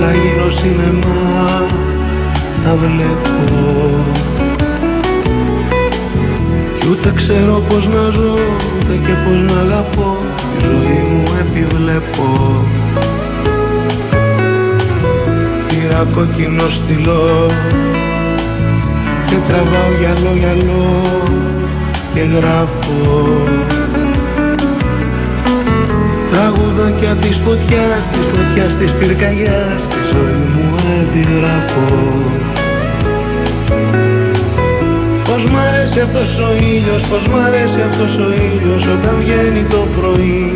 όλα γύρω σινεμά τα βλέπω. Κι ούτε ξέρω πως να ζω, ούτε και πως να αγαπώ. Τη ζωή μου επιβλέπω. Πήρα κόκκινο στυλό και τραβάω γυαλό γυαλό και γράφω τραγουδάκια της φωτιάς, της φωτιάς της πυρκαγιάς, τη ζωή μου αντιγράφω. Πως μ' αρέσει αυτός ο ήλιος, πως μ' αρέσει αυτός ο ήλιος όταν βγαίνει το πρωί.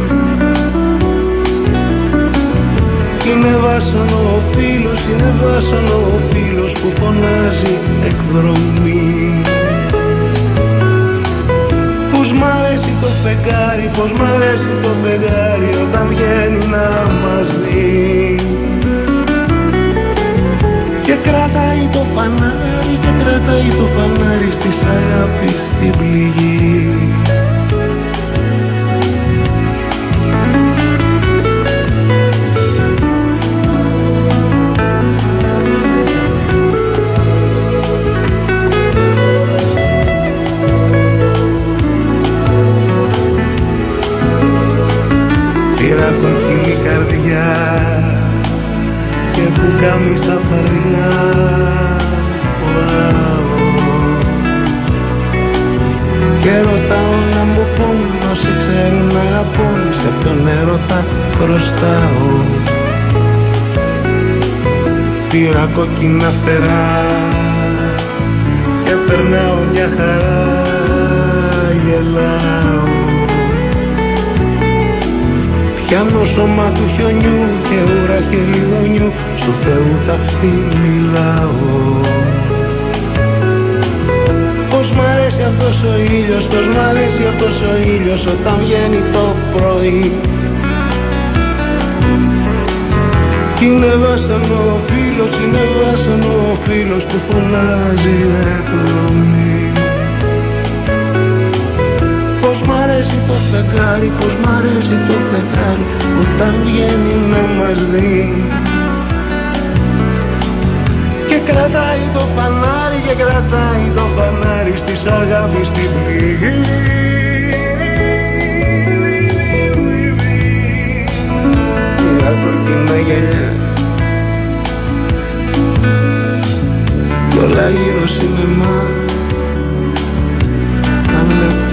Είναι βάσανο ο φίλος, είναι βάσανο ο φίλος που φωνάζει εκδρομή. Πως μ' αρέσει το φεγγάρι, πως μ' αρέσει το φεγγάρι όταν βγαίνει να μας δει. Και κρατάει το φανάρι, και κρατάει το φανάρι στις αγάπης την πληγή. Πήρα κόκκινη καρδιά και πουκάμισα φαρδιά φοράω. Και ρωτάω να μου πούν όσοι ξέρουν να αγαπούν, σε ποιον έρωτα χρωστάω. Πήρα κόκκινα φτερά και περνάω μια χαρά, γελάω. Πιάνω σώμα του χιονιού και ουρά χελιδονιού, στου Θεού ταυτί μιλάω. Πως μ' αρέσει αυτός ο ήλιος, πως μ' αρέσει αυτός ο ήλιος όταν βγαίνει το πρωί. Κι είναι βάσανο ο φίλος, είναι βάσανο ο φίλος που φωνάζει εκδρομή. Πως μ' αρέσει το φεγγάρι, πως μ' αρέσει το φεγγάρι όταν βγαίνει να μας δει. Και κρατάει το φανάρι, και κρατάει το φανάρι στις αγάπης την πληγή. Πήρα κόκκινα γυαλιά κι όλα γύρω σινεμά τα βλέπω.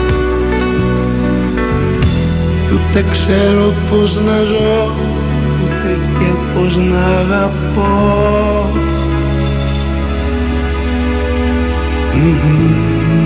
Ούτε ξέρω πως να ζω, ούτε και πως να αγαπώ.